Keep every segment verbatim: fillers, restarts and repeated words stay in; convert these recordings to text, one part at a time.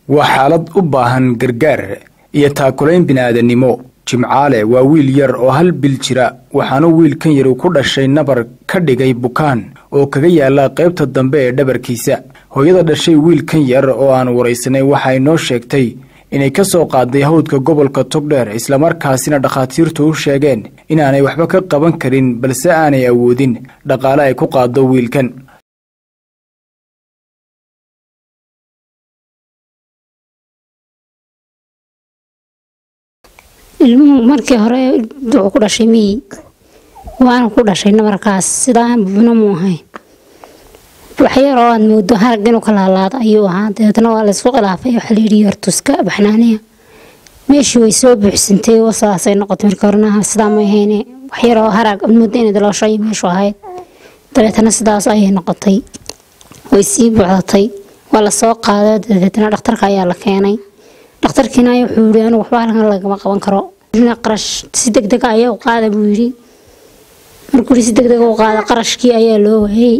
waa xaalad u baahan gargaar iyo taakulayn bini'aadanimo. Jimcaale waa wiil yar oo hal bil jira, waxaana wiilkan yar ku dhashay nabar ka dhigay bukaan oo kaga yaala qaybta dambe ee dhabarkiisa. Hooyada dhashay wiilkan yar oo aan wareysanay waxay noo sheegtay inay ka soo qaaday hawdka gobolka Togdheer, isla markaasina dhakhaatiirtu u sheegeen inaanay waxba ka qaban karin balse aanay awoodin dhaqaale ay ku qaado wiilkan. ilmuhu markii hore wuxuu ku dhashay mii waana ku dhashay nabarkaas sidaan buna mu ahayn wax yar oo aan moodo harag inuu kala laado ayuu ahaa. Deedna waa la isku khilaafay waxa la yiri yartuska baxnaaniya meeshii way soo buuxsantay oo saasay noqotay markii horena sidaa ma ahayn wax yar oo harag moodo inay dalooshay meeshu ahayd. Deedna sidaas ayay noqotay way sii buuxdatay waa la soo qaaday. Deedna dhakhtarka ayaa la keenay. dhakhtarkiina wuxuu yiri anigu waxba halkan laga qaban karo, qarash si degdeg ah ayaa u qaaday buu yiri. markuu si degdeg ah u qaaday qarashkii ayaa loo waayay.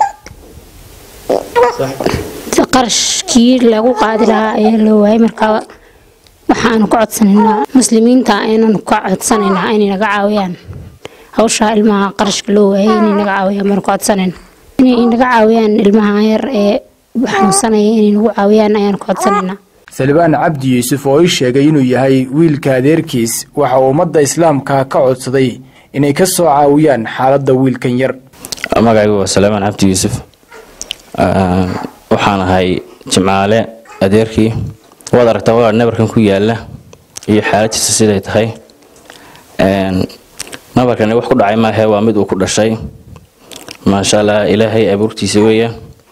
qarashkii lagu qaadi lahaa ayaa loo waayay. markaa waxaan ku codsanaynaa muslimiinta inaan ku codsanaynaa inay naga caawiyaan hawsha ilmaha qarashka loo waayay, inay naga caawiyaan mar ku codsanaynaa inay naga caawiyaan ilmaha yar ee xanuunsanaya, inay nagu caawiyaan ayaan ku codsanaynaa. Salibaan Cabdi Yuusuf oo sheegay inuu yahay wiilka adeerkiis waxa uu ummadda islaamka ka codsaday inay ka soo caawiyaan xaaladda wiilkan yar. magacaygu waa Salibaan Cabdi Yuusuf, waxaan ahay Jimcaale adeerkii. waad aragtaa waa nabarkan ku yaala iyo xaaladdiisa siday tahay. nabarkan wax ku dhacay ma aha, waa mid uu ku dhashay. maasha Allah, ilaahay abuurtiisa weeye.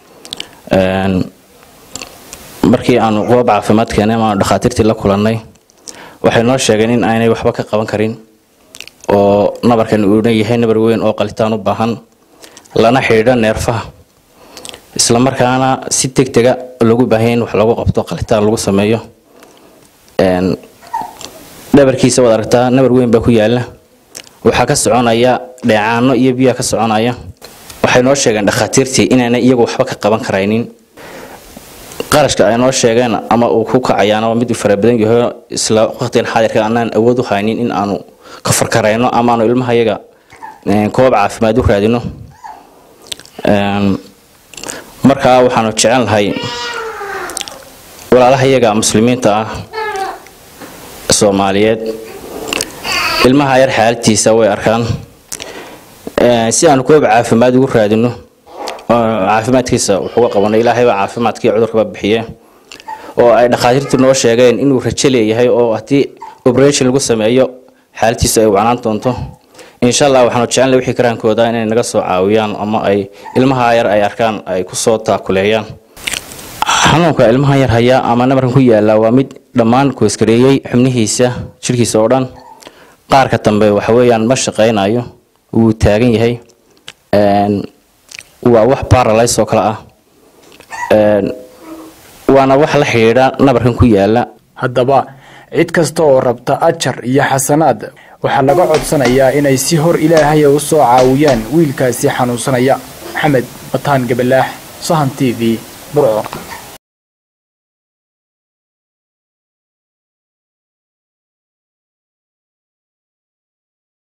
markii aan goob caafimaad keenay ama dhakhaatiirtii la kulanay waxay noo sheegeen in aanay waxba ka qaban karin oo nabarkan uu yahay nabar weyn oo qalitaan u baahan lana xidhiidha neerfaha, isla markaana si degdeg ah lagu baahan yahay wax lagu qabto qalitaan lagu sameeyo. een nabarkiisa wada aragtaa nabar weyn baa ku yaala, waxa ka soconaya dheecaano iyo biyo ka soconaya. waxay noo sheegeen dhakhaatiirtii inaanay iyagu waxba ka qaban karaynin. qarashka ay noo sheegeen ama uu ku kacayaana mid fara badan yahay, isla waqtigan xaadirka aanan awood u haynin in aanu ka farkareyno ama aanu ilmaha yaga koob caafimaad u raadino. een marka waxaanu jecelnahay walaalaha yaga muslimiinta ah Soomaaliyeed ilmaha yar xaaladiisa way arkaan, si aanu koob caafimaad u raadino. caafimaadkiisa wuxuu qabanay ilaahay waa caafimaadkii cudurka bixiye oo ay dhakhaatiirtu noo sheegeen inuu rajo leeyahay oo hadii operation lagu sameeyo xaaladiisa ay wacnaan doonto. insha Allah waxaanu jecelnahay wixii karaankooda inay naga soo caawiyaan ama ay ilmaha yar ay arkaan ay ku soo taakuleeyaan. xanuunka ilmaha yar haya ama nabarkan ku yaala waa mid dhammaan ku iskareeyay xubnihiisa jirkiisa oo dhan. qaarka dambe waxa weeyaan ma shaqeynayo, uu taagan yahay. een waa wax paralysis oo kala ah. een waana wax la xiriira nabarkan ku yaala. haddaba cid kasta oo rabta ajar iyo xasanaad waxa laga codsanayaa inay si hor Ilaahay u soo caawiyaan wiilkaasi xanuunsanaya. Maxamed Bataan Gabalaax, Sahan T V, Burco.